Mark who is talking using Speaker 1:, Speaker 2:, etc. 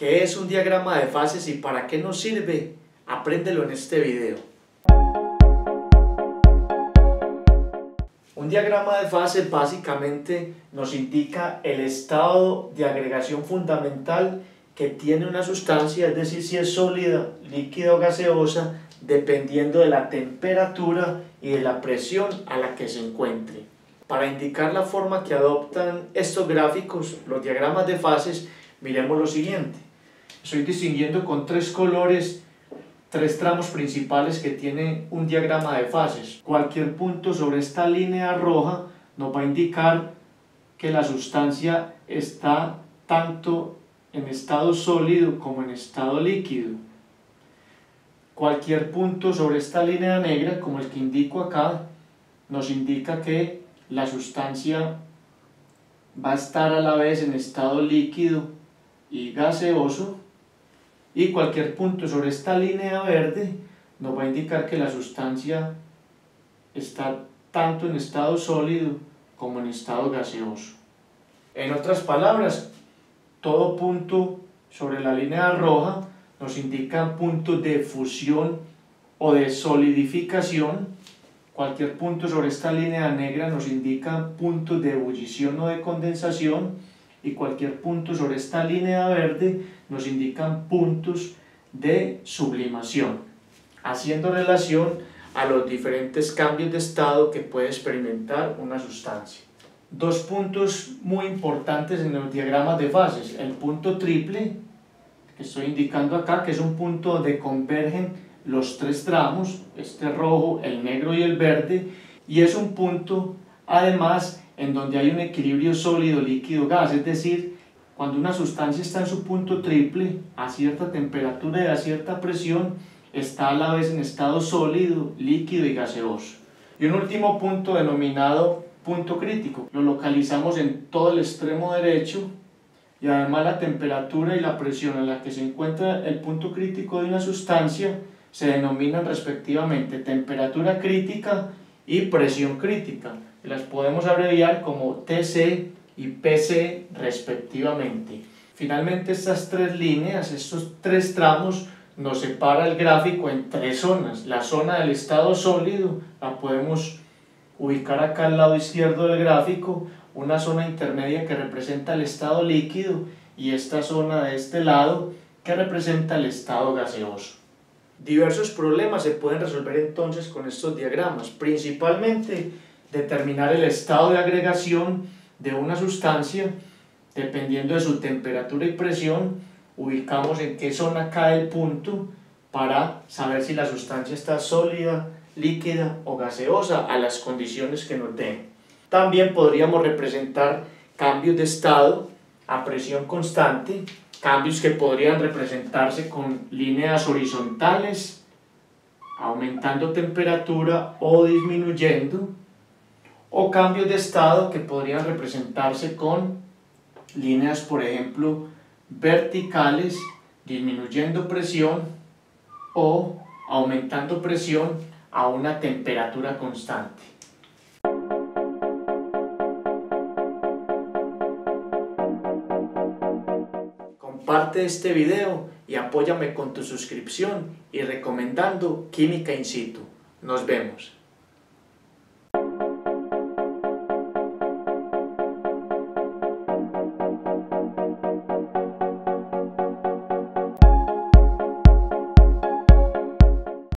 Speaker 1: ¿Qué es un diagrama de fases y para qué nos sirve? Apréndelo en este video. Un diagrama de fases básicamente nos indica el estado de agregación fundamental que tiene una sustancia, es decir, si es sólida, líquida o gaseosa, dependiendo de la temperatura y de la presión a la que se encuentre. Para indicar la forma que adoptan estos gráficos, los diagramas de fases, miremos lo siguiente. Estoy distinguiendo con tres colores tres tramos principales que tiene un diagrama de fases. Cualquier punto sobre esta línea roja nos va a indicar que la sustancia está tanto en estado sólido como en estado líquido. Cualquier punto sobre esta línea negra, como el que indico acá, nos indica que la sustancia va a estar a la vez en estado líquido y gaseoso. Y cualquier punto sobre esta línea verde nos va a indicar que la sustancia está tanto en estado sólido como en estado gaseoso. En otras palabras, todo punto sobre la línea roja nos indica puntos de fusión o de solidificación. Cualquier punto sobre esta línea negra nos indica puntos de ebullición o de condensación. Y cualquier punto sobre esta línea verde nos indican puntos de sublimación, haciendo relación a los diferentes cambios de estado que puede experimentar una sustancia. Dos puntos muy importantes en los diagramas de fases: el punto triple, que estoy indicando acá, que es un punto donde convergen los tres tramos, este rojo, el negro y el verde, y es un punto además en donde hay un equilibrio sólido, líquido, gas, es decir, cuando una sustancia está en su punto triple, a cierta temperatura y a cierta presión, está a la vez en estado sólido, líquido y gaseoso. Y un último punto denominado punto crítico, lo localizamos en todo el extremo derecho, y además la temperatura y la presión en la que se encuentra el punto crítico de una sustancia se denominan respectivamente temperatura crítica y presión crítica. Las podemos abreviar como TC y PC respectivamente. Finalmente, estas tres líneas, estos tres tramos, nos separa el gráfico en tres zonas. La zona del estado sólido la podemos ubicar acá al lado izquierdo del gráfico, una zona intermedia que representa el estado líquido y esta zona de este lado que representa el estado gaseoso. Diversos problemas se pueden resolver entonces con estos diagramas, principalmente determinar el estado de agregación de una sustancia. Dependiendo de su temperatura y presión, ubicamos en qué zona cae el punto para saber si la sustancia está sólida, líquida o gaseosa a las condiciones que nos den. También podríamos representar cambios de estado a presión constante, cambios que podrían representarse con líneas horizontales, aumentando temperatura o disminuyendo, o cambios de estado que podrían representarse con líneas, por ejemplo, verticales, disminuyendo presión o aumentando presión a una temperatura constante. Comparte este video y apóyame con tu suscripción y recomendando Química In Situ. Nos vemos.